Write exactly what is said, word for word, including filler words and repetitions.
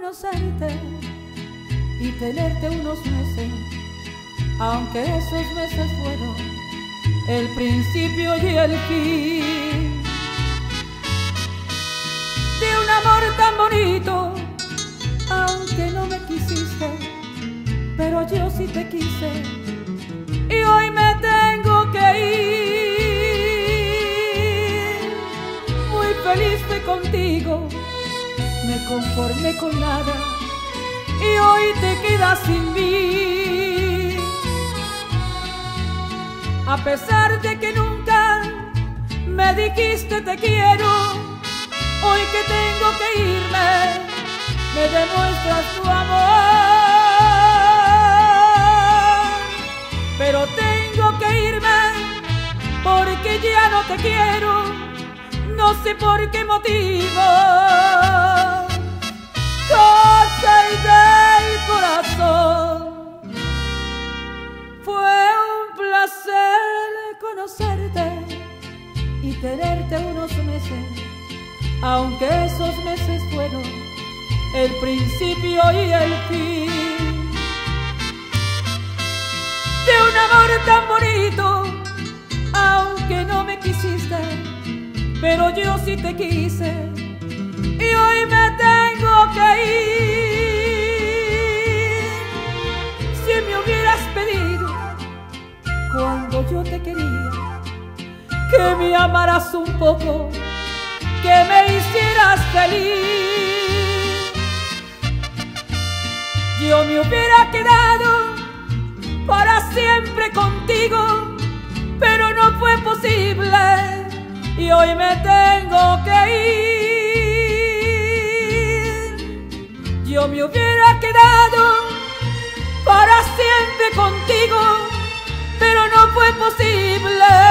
conocerte y tenerte unos meses, aunque esos meses fueron el principio y el fin de un amor tan bonito. Aunque no me quisiste, pero yo sí te quise, y hoy me tengo que ir. Muy feliz fui contigo, me conformé con nada, y hoy te quedas sin mí. A pesar de que nunca me dijiste te quiero, hoy que tengo que irme, me demuestras tu amor. Pero tengo que irme porque ya no te quiero, no sé por qué motivo. Cosas del corazón. Fue un placer conocerte y tenerte unos meses, aunque esos meses fueron el principio y el fin de un amor tan bonito. Aunque no me quisiste, pero yo sí te quise, y hoy me tengo que ir. Si me hubieras pedido cuando yo te quería que me amaras un poco, que me hicieras feliz, yo me hubiera quedado para siempre contigo, pero no fue posible y hoy me tengo que ir. Yo me hubiera quedado para siempre contigo, pero no fue posible.